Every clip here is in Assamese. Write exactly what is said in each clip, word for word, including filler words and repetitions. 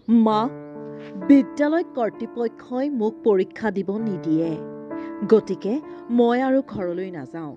মা বিদ্যালয় কৰ্তৃপক্ষই মোক পৰীক্ষা দিব নিদিয়ে গতিকে মই আৰু ঘৰলৈ নাযাওঁ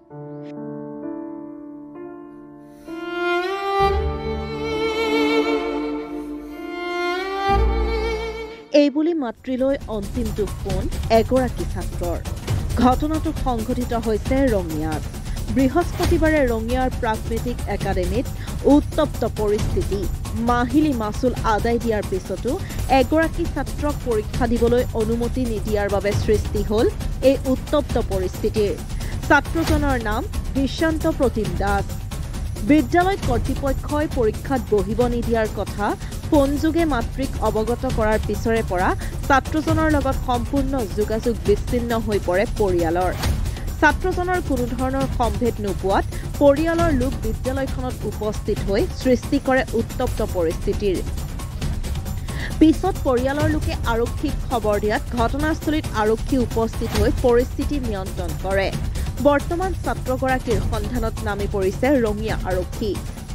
এইবুলি মাতৃলৈ অন্তিমটো ফোন এগৰাকী ছাত্ৰৰ ঘটনাটো সংঘটিত হৈছে ৰঙিয়াত বৃহস্পতিবাৰে ৰঙিয়াৰ প্ৰাগমেটিক একাডেমীত উত্তপ্ত পৰিস্থিতি মাহিলী মাচুল আদায় দিয়াৰ পিছতো এগৰাকী ছাত্ৰক পৰীক্ষা দিবলৈ অনুমতি নিদিয়াৰ বাবে সৃষ্টি হ'ল এই উত্তপ্ত পৰিস্থিতিৰ ছাত্ৰজনৰ নাম বিশান্ত প্ৰতিম দাস বিদ্যালয় কৰ্তৃপক্ষই পৰীক্ষাত বহিব নিদিয়াৰ কথা ফোনযোগে মাতৃক অৱগত কৰাৰ পিছৰে পৰা ছাত্ৰজনৰ লগত সম্পূৰ্ণ যোগাযোগ বিচ্ছিন্ন হৈ পৰে পৰিয়ালৰ ছাত্ৰজনৰ কোনো ধৰণৰ সম্ভেদ নোপোৱাত পৰিয়ালৰ লোক বিদ্যালয়খনত উপস্থিত হৈ সৃষ্টি কৰে উত্তপ্ত পৰিস্থিতিৰ পিছত পৰিয়ালৰ লোকে আৰক্ষীক খবৰ দিয়াত ঘটনাস্থলীত আৰক্ষী উপস্থিত হৈ পৰিস্থিতি নিয়ন্ত্ৰণ কৰে বৰ্তমান ছাত্ৰগৰাকীৰ সন্ধানত নামি পৰিছে ৰঙিয়া আৰক্ষী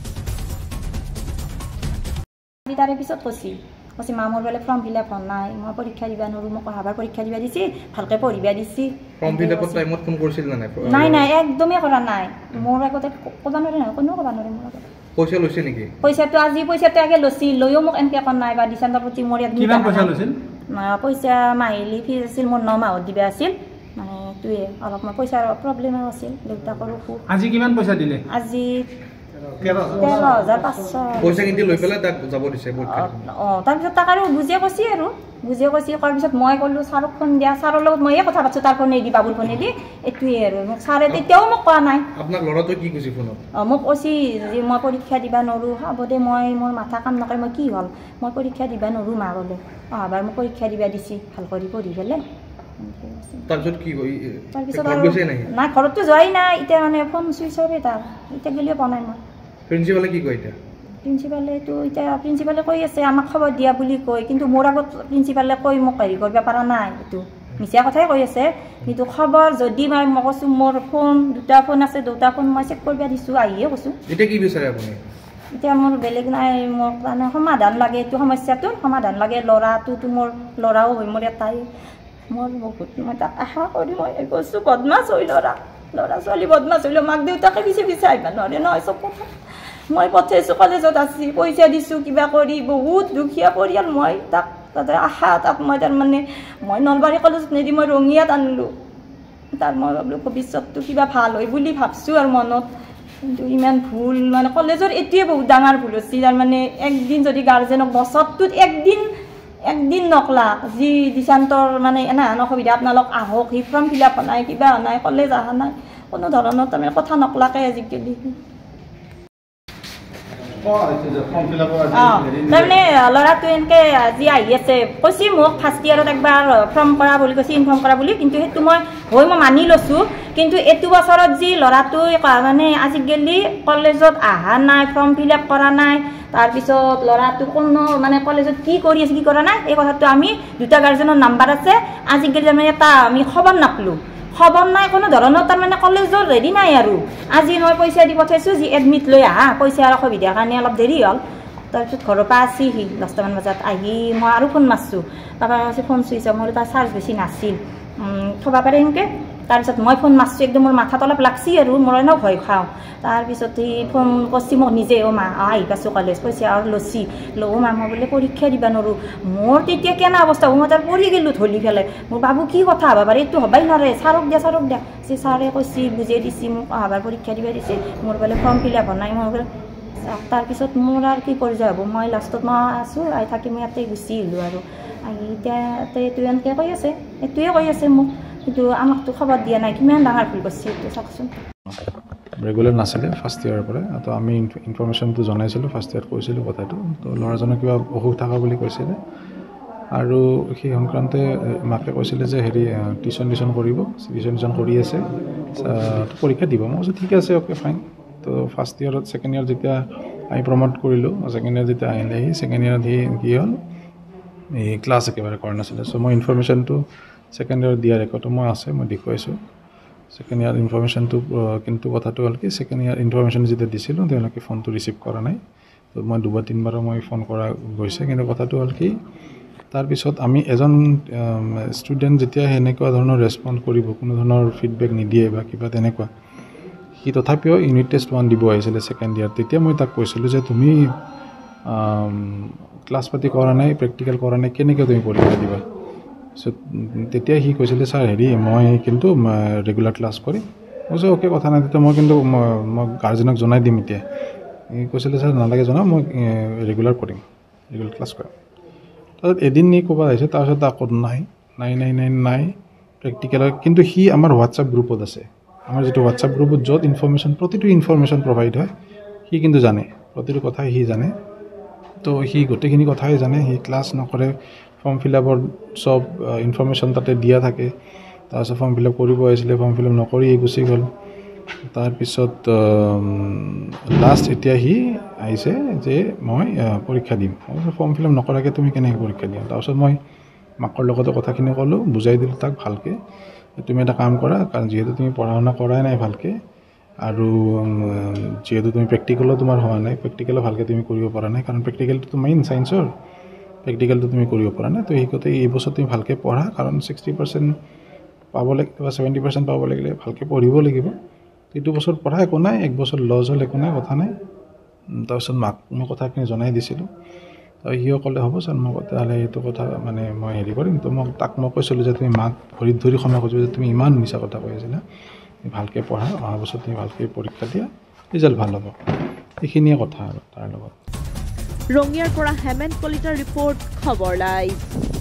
তাৰে পিছত কৈছি কৈছি মা মোৰ বোলে ফৰ্ম ফিল আপ হোৱা নাই মই পৰীক্ষা দিবা নোৱাৰোঁ মোক অহাবাৰ পৰীক্ষা দিবা দিছি ভালকৈ পঢ়িবা দিছি ফৰ্ম ফিল আপৰ টাইমত ফোন কৰিছিল না নাই নাই নাই একদমেই কৰা নাই মোৰ আগতে ক'বা নোৱাৰে নহয় কোনো ক'বা নোৱাৰে মোৰ আগতে পইচা লৈছে নেকি পইচাটো আজি পইচাটো আগে লৈছিল লৈও মোক এনেকৈ কৰা নাই বা ডিচেম্বৰ প্ৰতি মোৰ ইয়াত কিমান পইচা লৈছিল পইচা মাহিলী ফিজ আছিল মোৰ ন মাহত দিবা আছিল মানে তোৱে অলপ মই পইচাৰ প্ৰব্লেম আছিল দেউতাকৰ অসুখ আজি কিমান পইচা দিলে আজি তেৰ হাজাৰ পাঁচশ পইচা কিন্তু লৈ পেলাই তাক যাব দিছে অঁ তাৰপিছত তাক আৰু বুজিয়ে কৈছি আৰু বুজিয়ে কৈছি কৰাৰ পিছত মই ক'লোঁ ছাৰক ফোন দিয়া ছাৰৰ লগত ময়ে কথা পাতিছোঁ তাৰ ফোনে দি বাবুৰ ফোনে দি এইটোৱে আৰু মোক ছাৰে তেতিয়াও মোক কোৱা নাই আপোনাক ল'ৰাটোৱে কি কৈছে ফোনত অঁ মোক কৈছি যে মই পৰীক্ষা দিবা নোৱাৰোঁ হ'ব দে মই মোৰ মাথা কাম নকৰে মই কি হ'ল মই পৰীক্ষা দিবা নোৱাৰোঁ মা বোলে অহাবাৰ মোক পৰীক্ষা দিবা দিছি ভাল কৰি পঢ়ি পেলাই তাৰপিছত কি তাৰপিছত নাই ঘৰততো যোৱাই নাই এতিয়া মানে ফোন চুইচ অফে তাৰ এতিয়া গেলিও পোৱা নাই মই প্ৰিন্সিপালে কি কয় এতিয়া প্ৰিন্সিপালেতো এতিয়া প্ৰিন্সিপালে কৈ আছে আমাক খবৰ দিয়া বুলি কয় কিন্তু মোৰ আগত প্ৰিন্সিপালে কৈ মোক হেৰি কৰিব পৰা নাই এইটো মিছা কথাই কৈ আছে কিন্তু খবৰ যদি মই মই কৈছোঁ মোৰ ফোন দুটা ফোন আছে দুটা ফোন মই চেক কৰিব দিছোঁ আহিয়ে কৈছোঁ এতিয়া কি বিচাৰে আপুনি এতিয়া মোৰ বেলেগ নাই মোক মানে সমাধান লাগে এইটো সমস্যাটোৰ সমাধান লাগে ল'ৰাটোতো মোৰ ল'ৰাও হয় মোৰ এটাই মোৰ বহুত মই তাক আশা কৰি মই কৈছোঁ বদমাছ হৈ ল'ৰা ল'ৰা ছোৱালী বদমাছ হ'লেও মাক দেউতাকে পিছে পিছে আহিব নোৱাৰে নহয় চব কথা মই পঠাইছোঁ কলেজত আছি পইচা দিছোঁ কিবা কৰি বহুত দুখীয়া পৰিয়াল মই তাক তাতে আশা তাক মই তাৰমানে মই নলবাৰী কলেজত নিদি মই ৰঙিয়াত আনিলোঁ তাৰ মই ভাবিলোঁ ভৱিষ্যতটো কিবা ভাল হয় বুলি ভাবছোঁ আৰু মনত কিন্তু ইমান ভুল মানে কলেজৰ এইটোৱে বহুত ডাঙৰ ভুল হৈছে তাৰমানে একদিন যদি গাৰ্জেনক বছৰটোত একদিন একদিন নকলা যি দিশান্তৰ মানে এনাহান অসুবিধা আপোনালোক আহক সি ফৰ্ম ফিল আপ নাই কিবা নাই কলেজ অহা নাই কোনো ধৰণৰ তাৰমানে কথা নকলাকৈ আজিকালি তাৰমানে ল'ৰাটো এনেকৈ আজি আহি আছে কৈছে মোক ফাৰ্ষ্ট ইয়াৰত একবাৰ ফৰ্ম কৰা বুলি কৈছে ইনফৰ্ম কৰা বুলি কিন্তু সেইটো মই হৈ মই মানি লৈছোঁ কিন্তু এইটো বছৰত যি ল'ৰাটো মানে আজিকালি কলেজত অহা নাই ফৰ্ম ফিল আপ কৰা নাই তাৰপিছত ল'ৰাটো কোনো মানে কলেজত কি কৰি আছে কি কৰা নাই এই কথাটো আমি দুটা গাৰ্জেনৰ নাম্বাৰ আছে আজিকালি তাৰমানে এটা আমি খবৰ নাপালোঁ খবৰ নাই কোনো ধৰণৰ তাৰমানে কলেজৰ ৰেডি নাই আৰু আজি মই পইচা দি পঠাইছোঁ যি এডমিট লৈ আহা পইচাৰ অসুবিধাৰ কাৰণে অলপ দেৰি হ'ল তাৰপিছত ঘৰৰ পৰা আছিহি দহটামান বজাত আহি মই আৰু ফোন মাৰিছোঁ পাপাৰ কৈছে ফোন চুইচ অফ মোৰ তাৰ চাৰ্জ বেছি নাছিল থ'ব পাৰে সেনেকৈ তাৰপিছত মই ফোন মাৰিছোঁ একদম মোৰ মাথাত অলপ লাগছি আৰু মই এনেও ভয় খাওঁ তাৰপিছত সি ফোন কৰিছে মোক নিজে অ' মা আহি পাইছোঁ কলেজ পইচা আৰু লৈছি লওঁ মা মই বোলে পৰীক্ষা দিবা নোৱাৰোঁ মোৰ তেতিয়া কেনে অৱস্থা মই তাৰ পৰি গ'লোঁ ধলি পেলাই মোৰ বাবু কি কথা হ'ব পাৰে এইটো হ'বাই নোৱাৰে ছাৰক দিয়া ছাৰক দিয়া যে ছাৰে কৈছে বুজাই দিছে মোক অহাবাৰ পৰীক্ষা দিবা দিছে মোৰ বোলে ফৰ্ম ফিল আপ হোৱা নাই মই বোলে তাৰপিছত মোৰ আৰু কি কৰি যাব মই লাষ্টত মই আছোঁ আহি থাকি মই ইয়াতে গুচি আহিলোঁ আৰু আহি এতিয়া এইটো এনেকৈ কৈ আছে এইটোৱে কৈ আছে মোক কিন্তু আমাকতো খবৰ দিয়া নাই কিমান ডাঙৰ ভুল কৰিছে এইটো চাওকচোন ৰেগুলাৰ নাছিলে ফাৰ্ষ্ট ইয়াৰৰ পৰা তো আমি ইনফৰ্মেশ্যনটো জনাইছিলোঁ ফাৰ্ষ্ট ইয়াৰত কৈছিলোঁ কথাটো তো ল'ৰাজনৰ কিবা অসুখ থকা বুলি কৈছিলে আৰু সেই সংক্ৰান্তে মাকে কৈছিলে যে হেৰি টিউশ্যন টিউশ্যন কৰিব টিউশ্যন টিউশ্যন কৰি আছে পৰীক্ষা দিব মই কৈছোঁ ঠিক আছে অ'কে ফাইন তো ফাৰ্ষ্ট ইয়াৰত ছেকেণ্ড ইয়াৰ যেতিয়া আমি প্ৰম'ট কৰিলোঁ ছেকেণ্ড ইয়াৰ যেতিয়া আহিলেহি ছেকেণ্ড ইয়াৰত সি কি হ'ল এই ক্লাছ একেবাৰে কৰা নাছিলে চ' মই ইনফৰ্মেশ্যনটো ছেকেণ্ড ইয়াৰত দিয়া ৰেকৰ্ডটো মই আছে মই দেখুৱাইছোঁ ছেকেণ্ড ইয়াৰ ইনফৰ্মেশ্যনটো কিন্তু কথাটো হ'ল কি ছেকেণ্ড ইয়াৰ ইনফৰ্মেশ্যন যেতিয়া দিছিলোঁ তেওঁলোকে ফোনটো ৰিচিভ কৰা নাই তো মই দুবাৰ তিনিবাৰ মই ফোন কৰা গৈছে কিন্তু কথাটো হ'ল কি তাৰপিছত আমি এজন ষ্টুডেণ্ট যেতিয়া সেনেকুৱা ধৰণৰ ৰেছপণ্ড কৰিব কোনো ধৰণৰ ফিডবেক নিদিয়ে বা কিবা তেনেকুৱা সি তথাপিও ইউনিট টেষ্ট ওৱান দিব আহিছিলে ছেকেণ্ড ইয়াৰ তেতিয়া মই তাক কৈছিলোঁ যে তুমি ক্লাছ পাতি কৰা নাই প্ৰেক্টিকেল কৰা নাই কেনেকৈ তুমি পৰীক্ষা দিবা চ' তেতিয়া সি কৈছিলে ছাৰ হেৰি মই কিন্তু ৰেগুলাৰ ক্লাছ কৰিম মই কৈছোঁ অ'কে কথা নাই তেতিয়া মই কিন্তু মই গাৰ্জেনক জনাই দিম এতিয়া সি কৈছিলে ছাৰ নালাগে জনাম মই ৰেগুলাৰ কৰিম ৰেগুলাৰ ক্লাছ কৰিম তাৰপিছত এদিন নি ক'ৰবাত আহিছে তাৰপিছত আকৌ নাই নাই নাই নাই নাই প্ৰেক্টিকেলৰ কিন্তু সি আমাৰ হোৱাটছআপ গ্ৰুপত আছে আমাৰ যিটো হোৱাটছআপ গ্ৰুপত য'ত ইনফৰ্মেশ্যন প্ৰতিটো ইনফৰ্মেশ্যন প্ৰভাইড হয় সি কিন্তু জানে প্ৰতিটো কথাই সি জানে তো সি গোটেইখিনি কথাই জানে সি ক্লাছ নকৰে ফৰ্ম ফিল আপৰ চব ইনফৰ্মেশ্যন তাতে দিয়া থাকে তাৰপিছত ফৰ্ম ফিল আপ কৰিব আহিছিলে ফৰ্ম ফিল আপ নকৰি গুচি গ'ল তাৰপিছত লাষ্ট এতিয়া সি আহিছে যে মই পৰীক্ষা দিম ফৰ্ম ফিল আপ নকৰাকৈ তুমি কেনেকৈ পৰীক্ষা দিম তাৰপিছত মই মাকৰ লগতে কথাখিনি ক'লোঁ বুজাই দিলোঁ তাক ভালকৈ তুমি এটা কাম কৰা কাৰণ যিহেতু তুমি পঢ়া শুনা কৰাই নাই ভালকৈ আৰু যিহেতু তুমি প্ৰেক্টিকেলো তোমাৰ হোৱা নাই প্ৰেক্টিকেলো ভালকৈ তুমি কৰিব পৰা নাই কাৰণ প্ৰেক্টিকেলটো মেইন ছায়েন্সৰ প্ৰেক্টিকেলটো তুমি কৰিব পৰা নাই তো সেই কথা এই বছৰ তুমি ভালকৈ পঢ়া কাৰণ ছিক্সটি পাৰ্চেণ্ট পাব লাগিব বা ছেভেণ্টি পাৰ্চেণ্ট পাব লাগিলে ভালকৈ পঢ়িব লাগিব এইটো বছৰ পঢ়া একো নাই এক বছৰ লছ হ'ল একো নাই কথা নাই তাৰপিছত মাক মই কথাখিনি জনাই দিছিলোঁ সিও ক'লে হ'ব ছাৰ মই তেতিয়াহ'লে এইটো কথা মানে মই হেৰি কৰিম তো মই তাক মই কৈছিলোঁ যে তুমি মাক ভৰিত ধৰি ক্ষমা কৰিছোঁ যে তুমি ইমান মিছা কথা কৈ আছিলা তুমি ভালকৈ পঢ়া অহা বছৰ তুমি ভালকৈ পৰীক্ষা দিয়া ৰিজাল্ট ভাল হ'ব এইখিনিয়ে কথা আৰু তাৰ লগত ৰঙিয়াৰ পৰা হেমেন কলিতাৰ ৰিপৰ্ট খবৰ লাইভ।